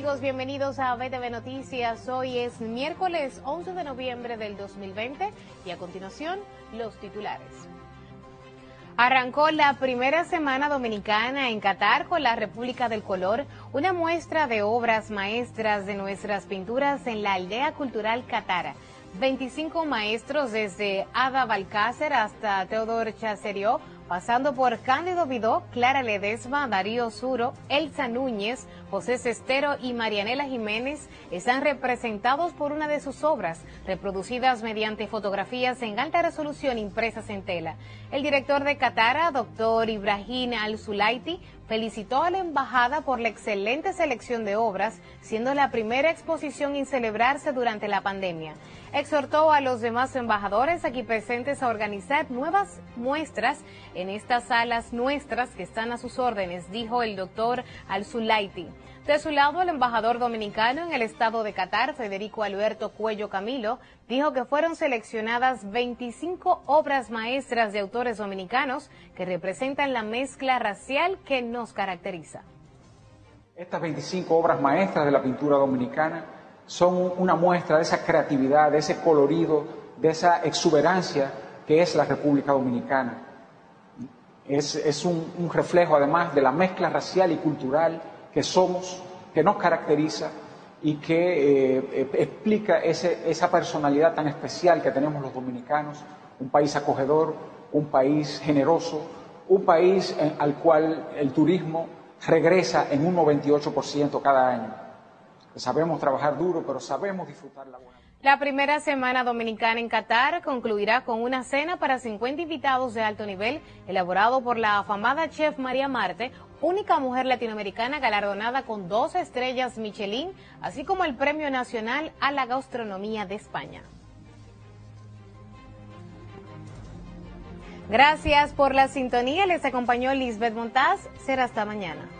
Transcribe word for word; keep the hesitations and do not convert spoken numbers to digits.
amigos? Bienvenidos a B T V Noticias. Hoy es miércoles once de noviembre del dos mil veinte y a continuación los titulares. Arrancó la primera semana dominicana en Qatar con la República del Color, una muestra de obras maestras de nuestras pinturas en la aldea cultural Qatar. veinticinco maestros desde Ada Balcácer hasta Teodor Chacerió, pasando por Cándido Vidó, Clara Ledesma, Darío Suro, Elsa Núñez, José Cestero y Marianela Jiménez, están representados por una de sus obras, reproducidas mediante fotografías en alta resolución impresas en tela. El director de Qatar, doctor Ibrahim Al-Sulaiti, felicitó a la embajada por la excelente selección de obras, siendo la primera exposición en celebrarse durante la pandemia. Exhortó a los demás embajadores aquí presentes a organizar nuevas muestras en estas salas nuestras que están a sus órdenes, dijo el doctor Al-Sulaiti. De su lado, el embajador dominicano en el estado de Qatar, Federico Alberto Cuello Camilo, dijo que fueron seleccionadas veinticinco obras maestras de autores dominicanos que representan la mezcla racial que nos caracteriza. Estas veinticinco obras maestras de la pintura dominicana son una muestra de esa creatividad, de ese colorido, de esa exuberancia que es la República Dominicana. Es, es un, un reflejo además de la mezcla racial y cultural que somos, que nos caracteriza y que eh, explica ese, esa personalidad tan especial que tenemos los dominicanos, un país acogedor, un país generoso, un país en, al cual el turismo regresa en un noventa y ocho por ciento cada año. Sabemos trabajar duro, pero sabemos disfrutar la buena vida. La primera semana dominicana en Qatar concluirá con una cena para cincuenta invitados de alto nivel, elaborado por la afamada chef María Marte, única mujer latinoamericana galardonada con dos estrellas Michelin, así como el Premio Nacional a la Gastronomía de España. Gracias por la sintonía, les acompañó Lisbeth Montaz, será hasta mañana.